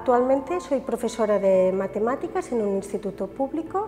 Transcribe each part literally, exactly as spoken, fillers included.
Actualmente soy profesora de matemáticas en un instituto público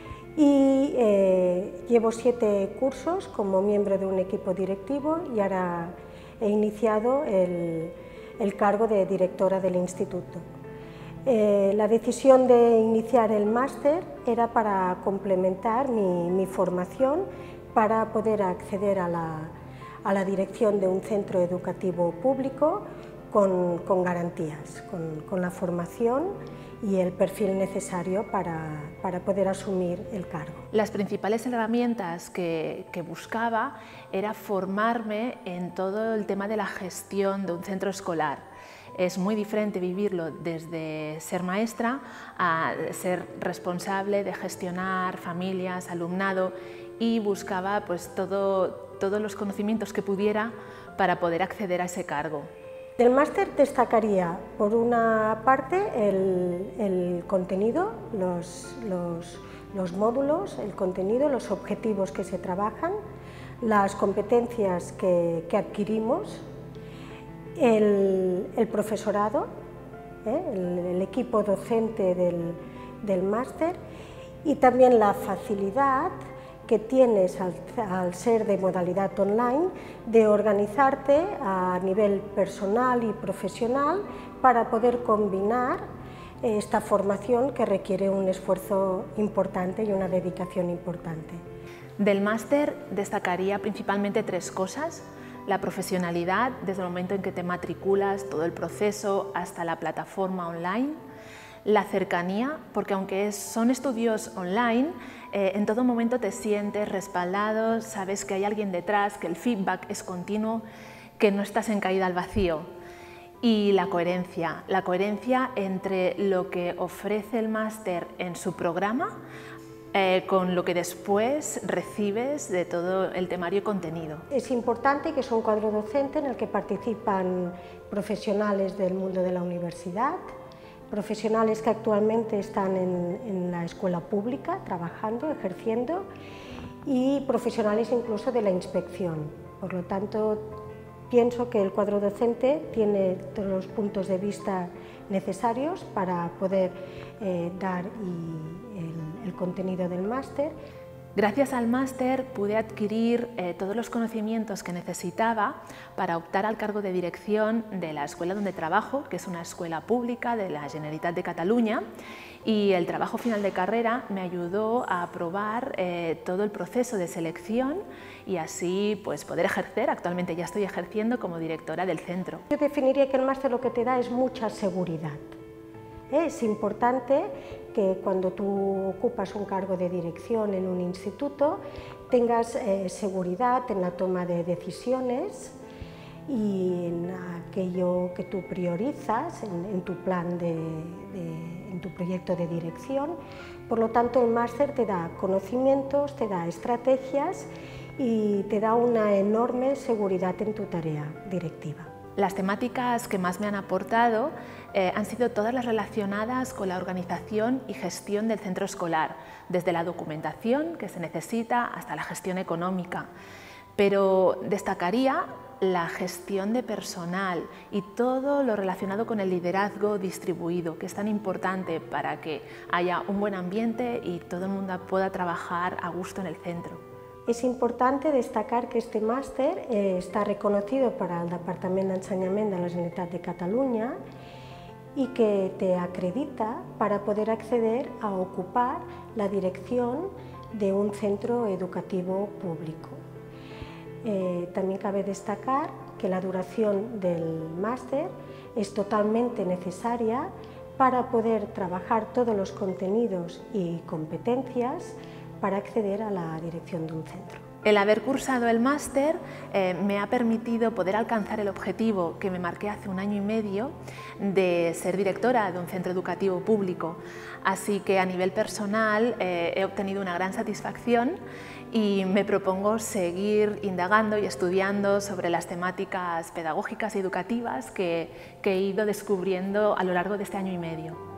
y eh, llevo siete cursos como miembro de un equipo directivo y ahora he iniciado el, el cargo de directora del instituto. Eh, la decisión de iniciar el máster era para complementar mi, mi formación para poder acceder a la, a la dirección de un centro educativo público con, con garantías, con, con la formación y el perfil necesario para, para poder asumir el cargo. Las principales herramientas que, que buscaba era formarme en todo el tema de la gestión de un centro escolar. Es muy diferente vivirlo desde ser maestra a ser responsable de gestionar familias, alumnado, y buscaba pues, todo, todos los conocimientos que pudiera para poder acceder a ese cargo. Del máster destacaría, por una parte, el, el contenido, los, los, los módulos, el contenido, los objetivos que se trabajan, las competencias que, que adquirimos, el, el profesorado, ¿eh? el, el equipo docente del, del máster y también la facilidad que tienes al, al ser de modalidad online de organizarte a nivel personal y profesional para poder combinar esta formación que requiere un esfuerzo importante y una dedicación importante. Del máster destacaría principalmente tres cosas: la profesionalidad desde el momento en que te matriculas, todo el proceso hasta la plataforma online; la cercanía, porque aunque son estudios online, eh, en todo momento te sientes respaldado, sabes que hay alguien detrás, que el feedback es continuo, que no estás en caída al vacío. Y la coherencia, la coherencia entre lo que ofrece el máster en su programa eh, con lo que después recibes de todo el temario y contenido. Es importante que es un cuadro docente en el que participan profesionales del mundo de la universidad, profesionales que actualmente están en, en la escuela pública, trabajando, ejerciendo, y profesionales incluso de la inspección. Por lo tanto, pienso que el cuadro docente tiene todos los puntos de vista necesarios para poder eh, dar y el, el contenido del máster. Gracias al máster pude adquirir eh, todos los conocimientos que necesitaba para optar al cargo de dirección de la escuela donde trabajo, que es una escuela pública de la Generalitat de Cataluña, y el trabajo final de carrera me ayudó a aprobar eh, todo el proceso de selección y así pues, poder ejercer. Actualmente ya estoy ejerciendo como directora del centro. Yo definiría que el máster lo que te da es mucha seguridad. Es importante que cuando tú ocupas un cargo de dirección en un instituto tengas eh, seguridad en la toma de decisiones y en aquello que tú priorizas en, en tu plan, de, de, en tu proyecto de dirección. Por lo tanto, el máster te da conocimientos, te da estrategias y te da una enorme seguridad en tu tarea directiva. Las temáticas que más me han aportado eh, han sido todas las relacionadas con la organización y gestión del centro escolar, desde la documentación que se necesita hasta la gestión económica. Pero destacaría la gestión de personal y todo lo relacionado con el liderazgo distribuido, que es tan importante para que haya un buen ambiente y todo el mundo pueda trabajar a gusto en el centro. És important destacar que este màster eh, està reconocido per al Departament d'Ensenyament de la Generalitat de Catalunya y que te acredita para poder acceder a ocupar la dirección de un centro educativo público. Eh, también cabe destacar que la duración del máster es totalmente necesaria para poder trabajar todos los contenidos y competencias para acceder a la dirección de un centro. El haber cursado el máster eh, me ha permitido poder alcanzar el objetivo que me marqué hace un año y medio de ser directora de un centro educativo público. Así que a nivel personal eh, he obtenido una gran satisfacción y me propongo seguir indagando y estudiando sobre las temáticas pedagógicas y educativas que, que he ido descubriendo a lo largo de este año y medio.